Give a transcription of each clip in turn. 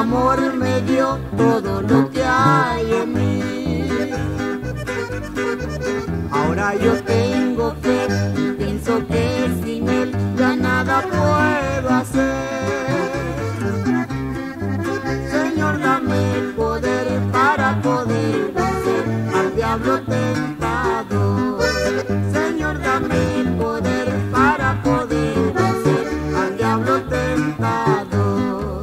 amor me dio todo lo que hay en mí. Ahora yo tengo fe y pienso que sin él ya nada puedo hacer. Señor, dame el poder para poder vencer al diablo tentador. Señor, dame el poder para poder vencer al diablo tentador.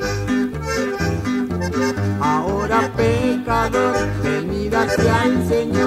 Ahora pecador, venid hacia el Señor.